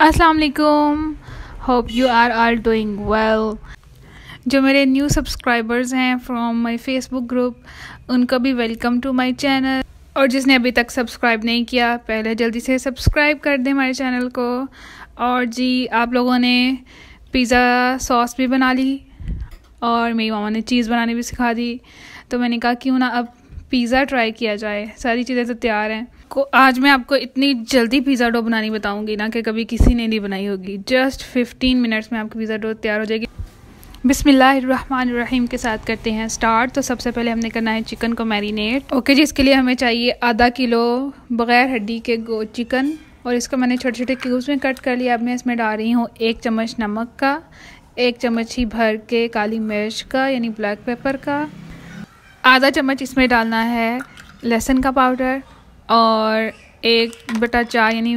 अस्सलाम वालेकुम, hope you are all doing well. जो मेरे न्यू सब्सक्राइबर्स हैं फ्रॉम माय फेसबुक ग्रुप, उनको भी वेलकम टू माय चैनल। और जिसने अभी तक सब्सक्राइब नहीं किया, पहले जल्दी से सब्सक्राइब कर दें हमारे चैनल को। और जी, आप लोगों ने पिज़्ज़ा सॉस भी बना ली और मेरी मामा ने चीज़ बनानी भी सिखा दी, तो मैंने कहा क्यों ना अब पिज़्ज़ा ट्राई किया जाए। सारी चीज़ें तो तैयार हैं। आज मैं आपको इतनी जल्दी पिज़्ज़ा डो बनानी बताऊंगी ना कि कभी किसी ने नहीं बनाई होगी। जस्ट 15 मिनट्स में आपकी पिज़्ज़ा डो तैयार हो जाएगी। बिस्मिल्लाहिर्रहमानिर्रहीम के साथ करते हैं स्टार्ट। तो सबसे पहले हमने करना है चिकन को मैरिनेट। ओके जी, इसके लिए हमें चाहिए आधा किलो बग़ैर हड्डी के चिकन, और इसको मैंने छोटे छोटे क्यूब्स में कट कर लिया। अब मैं इसमें डाल रही हूँ 1 चम्मच नमक का, 1 चम्मच ही भर के काली मिर्च का यानी ब्लैक पेपर का, आधा चम्मच इसमें डालना है लहसुन का पाउडर, और 1/4 यानी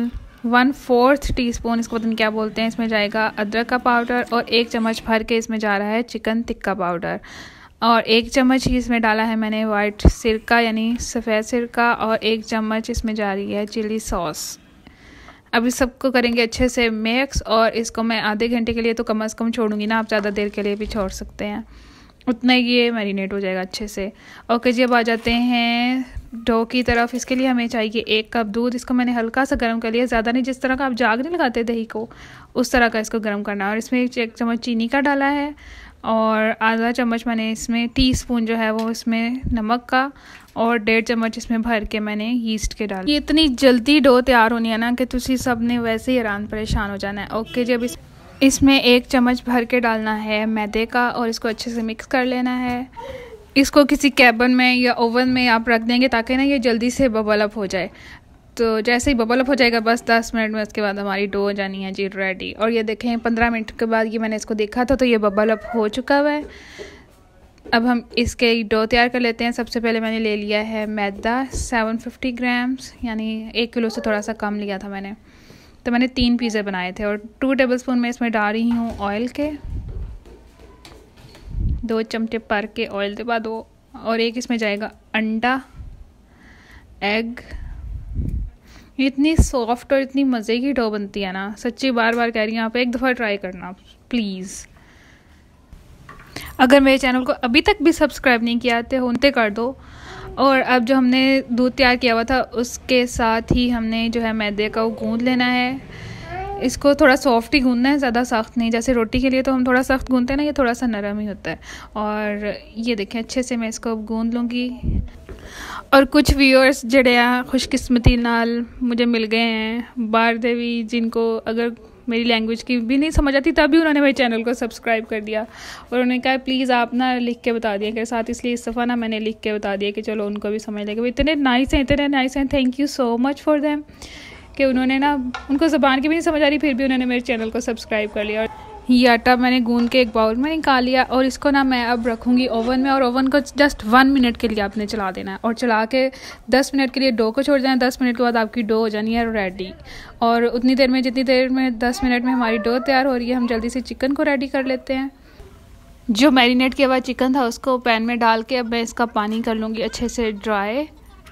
1/4 टीस्पून, इसको पता नहीं क्या बोलते हैं, इसमें जाएगा अदरक का पाउडर, और 1 चम्मच भर के इसमें जा रहा है चिकन टिक्का पाउडर, और 1 चम्मच ही इसमें डाला है मैंने वाइट सिरका यानी सफ़ेद सिरका, और 1 चम्मच इसमें जा रही है चिली सॉस। अब इस सबको करेंगे अच्छे से मिक्स, और इसको मैं आधे घंटे के लिए तो कम से कम छोड़ूंगी ना, आप ज़्यादा देर के लिए भी छोड़ सकते हैं, उतना ही ये मैरिनेट हो जाएगा अच्छे से। ओके जी, अब आ जाते हैं डो की तरफ। इसके लिए हमें चाहिए 1 कप दूध। इसको मैंने हल्का सा गर्म कर लिया, ज़्यादा नहीं, जिस तरह का आप जाग नहीं लगाते दही को, उस तरह का इसको गर्म करना है। और इसमें 1 चम्मच चीनी का डाला है, और आधा चम्मच मैंने इसमें टीस्पून जो है वो इसमें नमक का, और 1.5 चम्मच इसमें भर के मैंने यीस्ट के डाला। ये इतनी जल्दी डो तैयार होनी है ना कि तुसी सब ने वैसे ही हैरान परेशान हो जाना है। ओके जी, अब इसमें 1 चम्मच भर के डालना है मैदे का, और इसको अच्छे से मिक्स कर लेना है। इसको किसी कैबिन में या ओवन में आप रख देंगे ताकि ना ये जल्दी से बबल अप हो जाए। तो जैसे ही बबल अप हो जाएगा, बस 10 मिनट में, उसके बाद हमारी डो हो जानी है जी रेडी। और ये देखें 15 मिनट के बाद ये मैंने इसको देखा था, तो ये बबल अप हो चुका हुआ है। अब हम इसके डो तैयार कर लेते हैं। सबसे पहले मैंने ले लिया है मैदा 750 ग्राम्स, यानी 1 किलो से थोड़ा सा कम लिया था मैंने। तो मैंने 3 पिज़्ज़े बनाए थे, और 2 टेबलस्पून में इसमें डाल रही हूँ ऑयल के, 2 चमचे भर के ऑयल के बाद वो, और 1 इसमें जाएगा अंडा, एग। इतनी सॉफ्ट और इतनी मज़े की डो बनती है ना, सच्ची बार बार कह रही हूँ, आप एक दफ़ा ट्राई करना प्लीज़। अगर मेरे चैनल को अभी तक भी सब्सक्राइब नहीं किया तो होते कर दो। और अब जो हमने दूध तैयार किया हुआ था, उसके साथ ही हमने जो है मैदे का वो गूंद लेना है। इसको थोड़ा सॉफ्ट ही गूंदना है, ज़्यादा सख्त नहीं। जैसे रोटी के लिए तो हम थोड़ा सख्त गूंदते हैं ना, ये थोड़ा सा नरम ही होता है। और ये देखें अच्छे से मैं इसको गूंद लूँगी। और कुछ व्यूअर्स जड़े खुशकिस्मती नाल मुझे मिल गए हैं बाहर दे भी, जिनको अगर मेरी लैंग्वेज की भी नहीं समझ आती, तभी उन्होंने मेरे चैनल को सब्सक्राइब कर दिया, और उन्होंने कहा प्लीज़ आप ना लिख के बता दिया के साथ। इसलिए इस दफ़ा ना मैंने लिख के बता दिया कि चलो उनको भी समझ लगे। इतने नाइस हैं, thank you so much for them, कि उन्होंने ना, उनको ज़बान की भी नहीं समझ आ रही, फिर भी उन्होंने मेरे चैनल को सब्सक्राइब कर लिया। ये आटा मैंने गूंद के एक बाउल में निकाल लिया, और इसको ना मैं अब रखूँगी ओवन में, और ओवन को जस्ट 1 मिनट के लिए आपने चला देना है, और चला के 10 मिनट के लिए डो को छोड़ देना है। 10 मिनट के बाद आपकी डो हो जानी है रेडी। और उतनी देर में, जितनी देर में 10 मिनट में हमारी डो तैयार हो रही है, हम जल्दी से चिकन को रेडी कर लेते हैं। जो मैरिनेट किया हुआ चिकन था उसको पैन में डाल के अब मैं इसका पानी कर लूँगी अच्छे से ड्राई।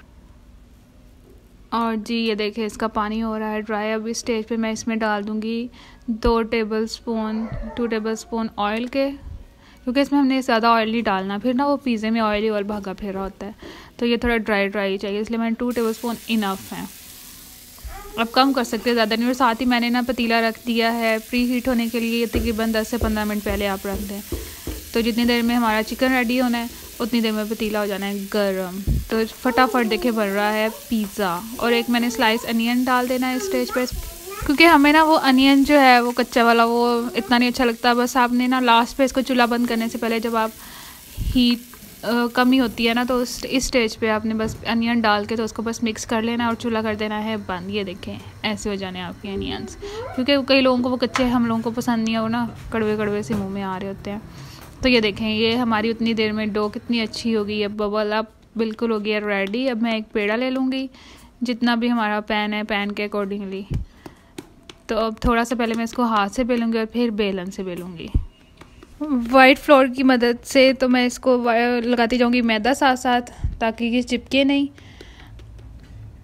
और जी ये देखिए इसका पानी हो रहा है ड्राई। अब इस स्टेज पे मैं इसमें डाल दूँगी 2 टेबलस्पून ऑयल के, क्योंकि इसमें हमने ज़्यादा ऑयल नहीं डालना, फिर ना वो पिज़्ज़े में ऑयल ही ऑयल भागा फिर रहा होता है, तो ये थोड़ा ड्राई चाहिए, इसलिए मैंने 2 टेबलस्पून इनफ है। अब कम कर सकते हैं, ज़्यादा नहीं। और साथ ही मैंने ना पतीला रख दिया है प्री हीट होने के लिए, तकरीबन 10 से 15 मिनट पहले आप रख दें, तो जितनी देर में हमारा चिकन रेडी होना है उतनी देर में पतीला हो जाना है गर्म। तो फटाफट देखे बन रहा है पिज़्ज़ा। और एक मैंने स्लाइस अनियन डाल देना है इस स्टेज पे, क्योंकि हमें ना वो अनियन जो है वो कच्चा वाला वो इतना नहीं अच्छा लगता। बस आपने ना लास्ट पे इसको चूल्हा बंद करने से पहले, जब आप हीट कमी होती है ना, तो इस स्टेज पे आपने बस अनियन डाल के तो उसको बस मिक्स कर लेना और चूल्हा कर देना है बंद। ये देखें ऐसे हो जाने आपके अनियंस, क्योंकि कई लोगों को वो कच्चे, हम लोगों को पसंद नहीं है, वो ना कड़वे कड़वे से मुँह में आ रहे होते हैं। तो ये देखें ये हमारी उतनी देर में डो कितनी अच्छी हो गई है, बबल अप बिल्कुल हो गया रेडी। अब मैं एक पेड़ा ले लूँगी, जितना भी हमारा पैन है पैन के अकॉर्डिंगली। तो अब थोड़ा सा पहले मैं इसको हाथ से बेलूँगी और फिर बेलन से बेलूँगी वाइट फ्लोर की मदद से। तो मैं इसको लगाती जाऊँगी मैदा साथ साथ, ताकि ये चिपके नहीं।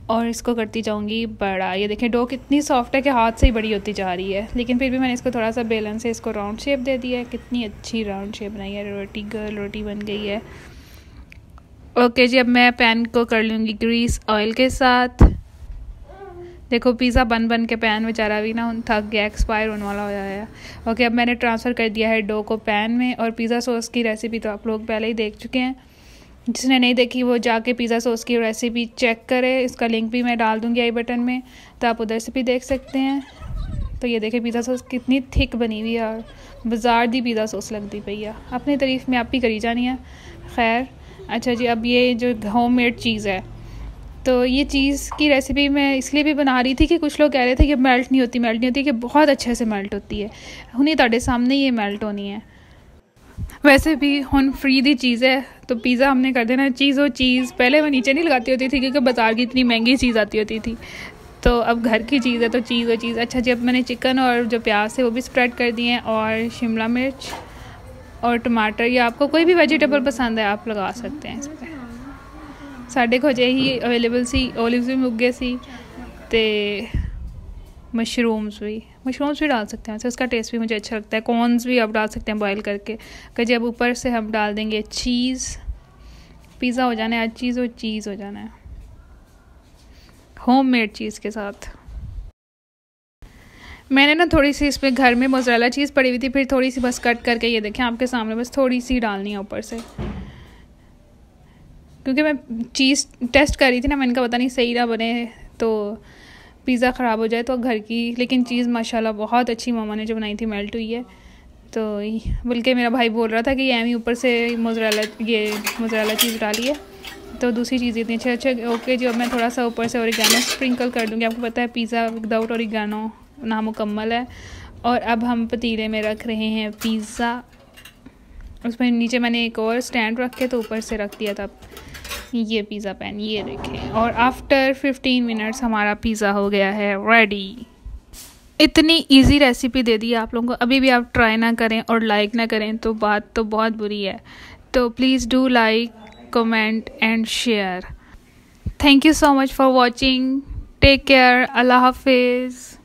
और इसको करती जाऊंगी बड़ा। ये देखें डो कितनी सॉफ्ट है कि हाथ से ही बड़ी होती जा रही है, लेकिन फिर भी मैंने इसको थोड़ा सा बेलन से इसको राउंड शेप दे दिया है। कितनी अच्छी राउंड शेप बनाई है, रोटी गर्ल रोटी बन गई है। ओके जी, अब मैं पैन को कर लूँगी ग्रीस ऑयल के साथ। देखो पिज़्ज़ा बन बन के पैन बेचारा भी ना थक गया, एक्सपायर होने वाला हो जाया है। ओके, अब मैंने ट्रांसफ़र कर दिया है डो को पैन में। और पिज़्ज़ा सॉस की रेसिपी तो आप लोग पहले ही देख चुके हैं, जिसने नहीं देखी वो जाके पिज़्ज़ा सॉस की रेसिपी चेक करे। इसका लिंक भी मैं डाल दूँगी आई बटन में, तो आप उधर से भी देख सकते हैं। तो ये देखें पिज़्ज़ा सॉस कितनी थिक बनी हुई है और बाजार दी पिज़्ज़ा सॉस लगती पई है। अपनी तारीफ़ में आप ही करी जानी है। खैर अच्छा जी, अब ये जो होममेड चीज़ है, तो ये चीज़ की रेसिपी मैं इसलिए भी बना रही थी कि कुछ लोग कह रहे थे कि मेल्ट नहीं होती, कि बहुत अच्छे से मेल्ट होती है। हुनी ਤੁਹਾਡੇ सामने ये मेल्ट होनी है। वैसे भी हुन फ्री दी चीज़ है, तो पिज़्ज़ा हमने कर देना चीज़। पहले मैं नीचे नहीं लगाती होती थी क्योंकि बाजार की इतनी महंगी चीज़ आती होती थी, तो अब घर की चीज़ है तो चीज़। अच्छा जी, अब मैंने चिकन और जो प्याज है वो भी स्प्रेड कर दिए हैं, और शिमला मिर्च और टमाटर, या आपको कोई भी वेजिटेबल पसंद है आप लगा सकते हैं इस पर। साढ़े को अजे ही अवेलेबल सी, ओलिव्स भी मुक गए सी, ते मशरूम्स भी डाल सकते हैं। वैसे उसका टेस्ट भी मुझे अच्छा लगता है। कॉर्न्स भी आप डाल सकते हैं बॉईल करके। कि जब ऊपर से हम डाल देंगे चीज़, पिज़्ज़ा हो जाना है। आज चीज़ हो जाना है होममेड चीज़ के साथ। मैंने ना थोड़ी सी इसमें घर में मोज़रेला चीज़ पड़ी हुई थी, फिर थोड़ी सी बस कट करके ये देखें आपके सामने, बस थोड़ी सी डालनी है ऊपर से, क्योंकि मैं चीज़ टेस्ट कर रही थी ना, मैंने कहा पता नहीं सही ना बने तो पिज़्ज़ा ख़राब हो जाए, तो घर की। लेकिन चीज़ माशाल्लाह बहुत अच्छी मामा ने जो बनाई थी मेल्ट हुई है। तो बल्कि मेरा भाई बोल रहा था कि ये उपर से मोज़रेला चीज़ डाली है, तो दूसरी चीज़ इतनी अच्छी। ओके जी, अब मैं थोड़ा सा ऊपर से ओरिगैनो स्प्रिंकल कर दूँगी। आपको पता है पिज़्ज़ा विदाउट ओरिगैनो नामुकम्मल है। और अब हम पतीले में रख रहे हैं पिज़्ज़ा। उसमें नीचे मैंने एक और स्टैंड रख के तो ऊपर से रख दिया था ये पिज़्ज़ा पैन, ये देखें। और आफ्टर 15 मिनट्स हमारा पिज़्ज़ा हो गया है रेडी। इतनी इजी रेसिपी दे दी आप लोगों को, अभी भी आप ट्राई ना करें और लाइक ना करें तो बात तो बहुत बुरी है। तो please do like, comment and share. Thank you so much for watching. Take care. अल्लाह हाफिज़।